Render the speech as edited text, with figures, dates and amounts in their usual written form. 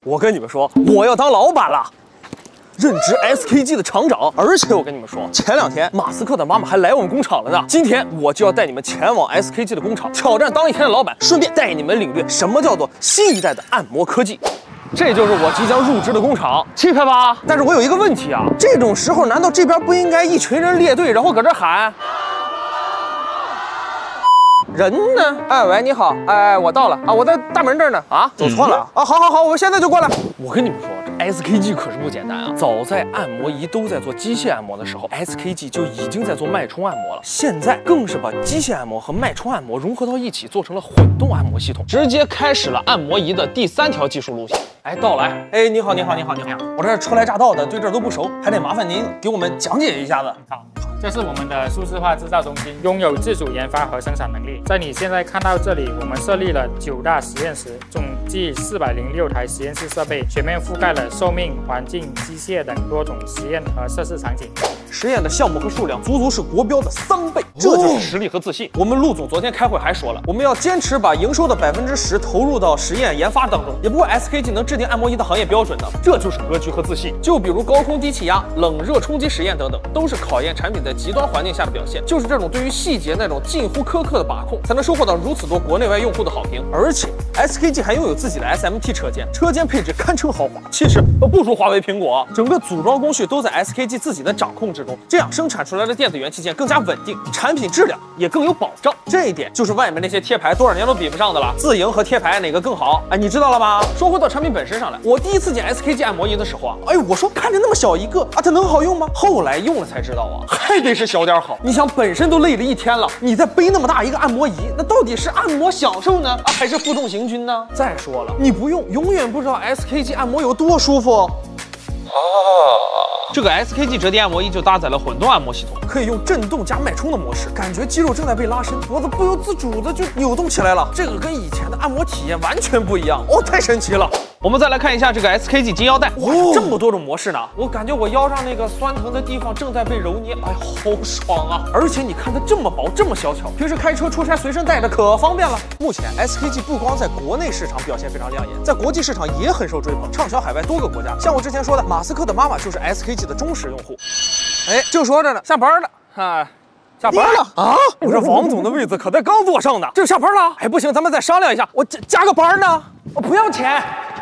我跟你们说，我要当老板了。 任职 SKG 的厂长，而且我跟你们说，前2天马斯克的妈妈还来我们工厂了呢。今天我就要带你们前往 SKG 的工厂，挑战当一天的老板，顺便带你们领略什么叫做新一代的按摩科技。这就是我即将入职的工厂，气派吧？但是我有一个问题啊，这种时候难道这边不应该一群人列队，然后搁这喊？ 人呢？哎喂，你好，哎，我到了啊，我在大门这儿呢。啊，走错了啊！好，我现在就过来。我跟你们说，这 SKG 可是不简单啊！早在按摩仪都在做机械按摩的时候 ，SKG 就已经在做脉冲按摩了。现在更是把机械按摩和脉冲按摩融合到一起，做成了混动按摩系统，直接开始了按摩仪的第3条技术路线。哎，到了！哎，你好，我这初来乍到的，对这都不熟，还得麻烦您给我们讲解一下子。 好。 这是我们的数字化制造中心，拥有自主研发和生产能力。在你现在看到这里，我们设立了9大实验室，总计406台实验室设备，全面覆盖了寿命、环境、机械等多种实验和测试场景。 实验的项目和数量足是国标的3倍，这就是实力和自信。我们陆总昨天开会还说了，我们要坚持把营收的10%投入到实验研发当中。也不怪 SKG 能制定按摩仪的行业标准的，这就是格局和自信。就比如高空低气压、冷热冲击实验等等，都是考验产品在极端环境下的表现。就是这种对于细节那种近乎苛刻的把控，才能收获到如此多国内外用户的好评。而且 SKG 还拥有自己的 SMT 车间，车间配置堪称豪华，气势不输华为、苹果。整个组装工序都在 SKG 自己的掌控之中，这样生产出来的电子元器件更加稳定，产品质量也更有保障。这一点就是外面那些贴牌多少年都比不上的了。自营和贴牌哪个更好？哎，你知道了吧？说回到产品本身上来，我第一次见 SKG 按摩仪的时候啊，哎，我说看着那么小一个啊，它能好用吗？后来用了才知道啊，还得是小点好。你想，本身都累了一天了，你再背那么大一个按摩仪，那到底是按摩享受呢，还是负重行军呢？再说了，你不用，永远不知道 SKG 按摩有多舒服。这个 SKG 折叠按摩仪就搭载了混动按摩系统，可以用震动加脉冲的模式，感觉肌肉正在被拉伸，脖子不由自主的就扭动起来了。这个跟以前的按摩体验完全不一样哦，太神奇了！我们再来看一下这个 SKG 金腰带，哇，这么多种模式呢！我感觉我腰上那个酸疼的地方正在被揉捏，哎，好爽啊！而且你看它这么薄，这么小巧，平时开车出差随身带着可方便了。目前 SKG 不光在国内市场表现非常亮眼，在国际市场也很受追捧，畅销海外多个国家。像我之前说的，马斯克的妈妈就是 SKG 的忠实用户。哎，正说着呢，下班了啊。下班了啊！我这王总的位子可才刚坐上呢，这下班了。哎，不行，咱们再商量一下，我加个班呢。我不要钱，